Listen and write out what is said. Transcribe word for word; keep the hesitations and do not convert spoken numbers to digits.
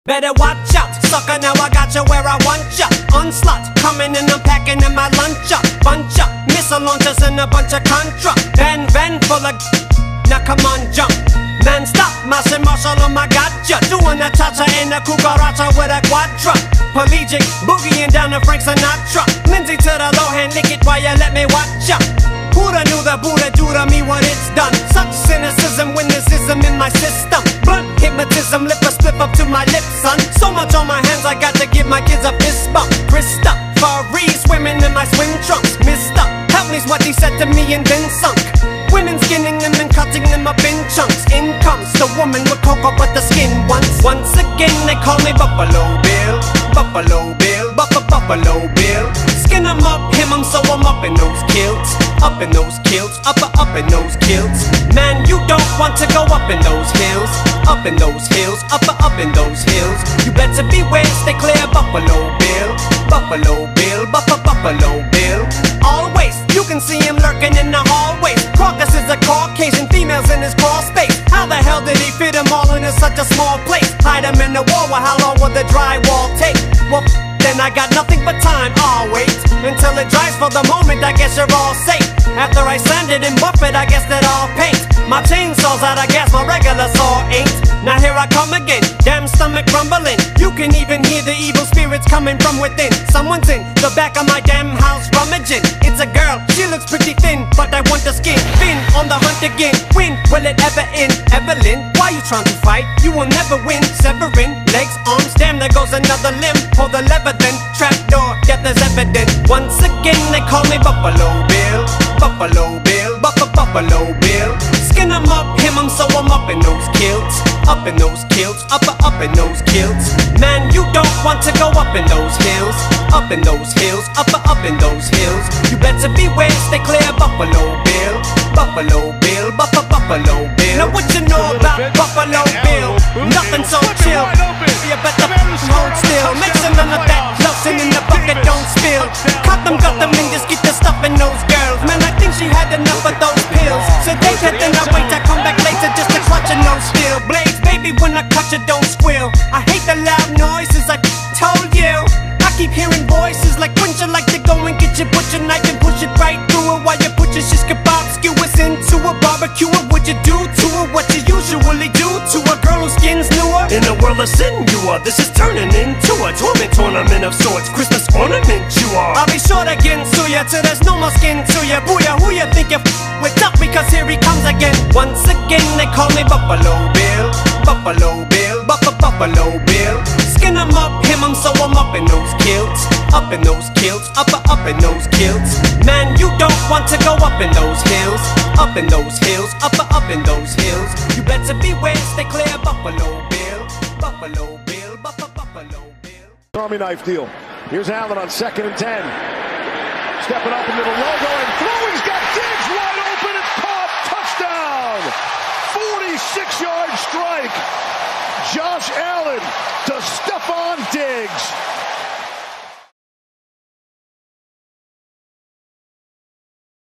Better watch out, sucker, now I got you where I want ya. Onslaught, coming and I'm packing in my lunch up. Bunch up, missile launchers and a bunch of contra. Van, van full of now come on, jump. Non-stop, Martian Marshall on my gotcha. Doing a cha-cha and a cucaracha with a quadra. Pelagic, boogieing down to Frank Sinatra. Lindsay to the low hand, lick it while you let me watch ya. Who'da knew the Buddha do to me what it's done? Such cynicism when there's ism in my system. Blunt hypnotism, lip a slip up to my lips, son. So much on my hands, I got to give my kids a fist bump. Krista, Faris, swimming in my swim trunks. Mister, help me's what he said to me and then sunk. Women skinning them and cutting them up in chunks. In comes the woman with cocoa but the skin once. Once again they call me Buffalo Bill. Buffalo Bill, Buff Buffalo Bill. Skin them up, him them so I'm up in those kilts. Up in those kilts, up up in those kilts. Man, you don't want to go up in those hills. Up in those hills, up up in those hills. You better beware, stay clear, Buffalo Bill. Buffalo Bill, Buff Buffalo Bill. Always, you can see him lurking in the hallways. Crocus is a Caucasian, females in his crawl space. How the hell did he fit them all into such a small place? Hide them in the wall, well how long will the drywall take? Well, then I got nothing but time, I'll wait until it dries. For the moment, I guess you're all safe. After I sand it and buff it, I guess that I'll paint. My chainsaw's out of gas, my regular saw ain't. Now here I come again, damn stomach rumbling. You can even hear the evil spirits coming from within. Someone's in the back of my damn house rummaging. It's a girl, she looks pretty thin, but I want the skin. Fin on the hunt again, when will it ever end? Evelyn, why you trying to fight? You will never win. Severing, legs, arms, damn there goes another limb. Pull the lever then, trapdoor, death is evident. Once again they call me Buffalo Bill. Buffalo Bill, Buff Buffalo Bill. Skin them up, him them so I'm up in those kilts. Up in those kilts, up up in those kilts. Man, you don't want to go up in those hills. Up in those hills, up up in those hills. You better beware, stay clear, Buffalo Bill. Buffalo Bill, Buff Buffalo Bill. Now what you know about Buffalo Bill? Nothing so chill. You better hold still. Make sure none of that lotion in the bucket don't spill. Cut them, cut them, and just get the stuff in those girls. Man, I think she had enough of those pills. So they said then I wait, I come back later just to clutch and no steel blades. Baby, when I clutch it, don't squeal. I hate the loud noises, I told you. I keep hearing voices like, wouldn't you like to go and get your butcher knife and push it right through it while you put your shish kebab skewers into a barbecue? What would you do to her? What you usually do to a girl whose skin's newer? In a world of sin, you are. This is turning into a torment tournament of sorts. Christmas ornament, you are. I'll be sure to get to ya till there's no more skin to ya. Booyah, who you think you're f with up? Because here he comes again. Once again, they call me Buffalo Bill. Buffalo Bill, Buff Buffalo Bill. Skin them up, him them so I'm up in those kilts. Up in those kilts, up up in those kilts. Man, you don't want to go up in those hills. Up in those hills, up up in those hills. You better beware, stay clear, Buffalo Bill. Buffalo Bill, Buff Buffalo Bill. Army knife deal. Here's Allen on second and ten. Stepping up into the logo and throwing. He's got Diggs wide open. It's caught. Touchdown. forty-six yard strike.